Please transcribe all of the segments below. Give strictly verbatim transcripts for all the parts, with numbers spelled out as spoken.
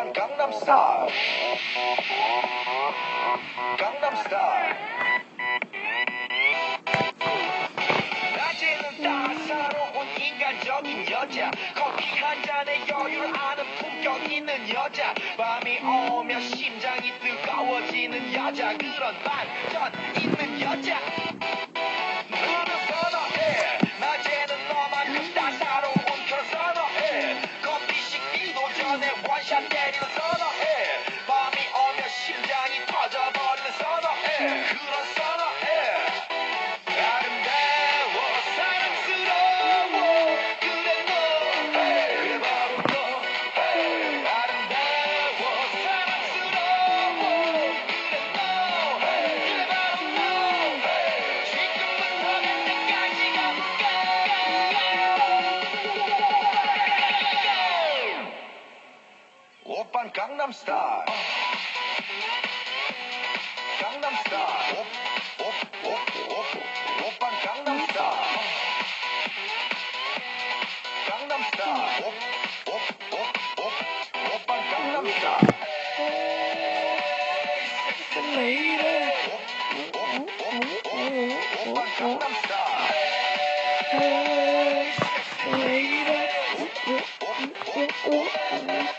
오빤 강남스타일 강남스타일 낮에는 따사로운 인간적인 여자 커피 한 잔에 여유를 아는 품격 있는 여자 밤이 오면 심장이 뜨거워지는 여자 그런 반전 있는 여자 너는 선호해 낮에는 너만큼 따사로운 그런 선호해 커피 식기도 전에 원샷 때리는 선호해 밤이 오면 심장이 터져버리는 선호해 그런 선호해 아름다워 사랑스러워 그래 너 그래 바로 너 아름다워 사랑스러워 그래 너 그래 바로 너 지금부터 갈 때까지 가볼까 오빤 강남스타일 강남스타일 오, 오, 오, 오, 오빤 강남스타일 강남스타일 오, 오, 오, 오, 오빤 강남스타일 섹시 레이디 오, 오, 오, 오, 오빤 강남스타일 섹시 레이디 오, 오, 오, 오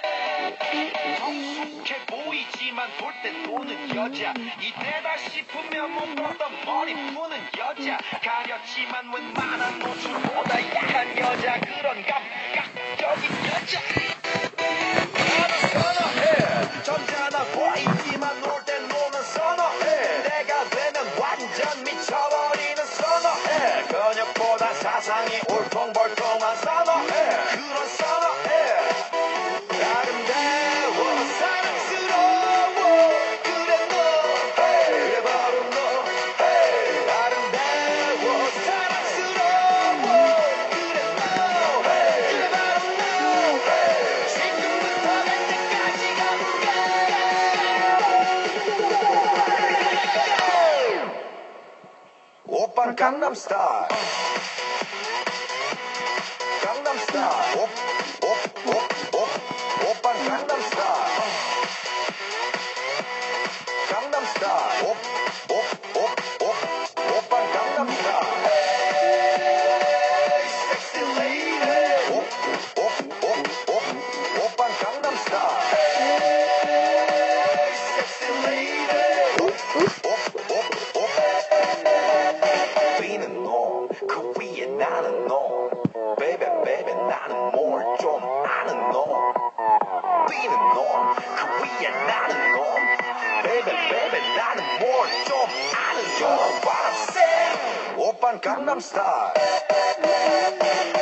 성숙해 보이지만 볼 때 노는 여자 이때다 싶으면 못 풀었던 머리 푸는 여자 가렸지만 웬만한 노출보다 약한 여자 그런 감각적인 여자 나는 선호해 점잖아 보이지만 놀 때 노는 선호해 내가 되면 완전 미쳐버리는 선호해 근육보다 사상이 울퉁불퉁한 선호해 그런 선호해 아름다워 사랑스러워 그래 너 그래 바로 너 아름다워 사랑스러워 그래 너 그래 바로 너 지금부터 갈 때까지 가볼까 오빤 강남스타일 강남스타일 오, 오, 오, 오, 오빤 강남스타일 강남스타일 오, 오, 오, 오, 오빤 강남스타일 섹시 레이디 오, 오, 오, 오, 오빤 강남스타일 섹시 레이디 오, 오, 오, 오 비는 너 그 위에 나는 너 Baby, baby, 나는 뭘 좀 아는 놈 비는 놈, 그 위에 나는 놈 Baby, baby, 나는 뭘 좀 아는 놈 What I'm saying 오빤 강남스타일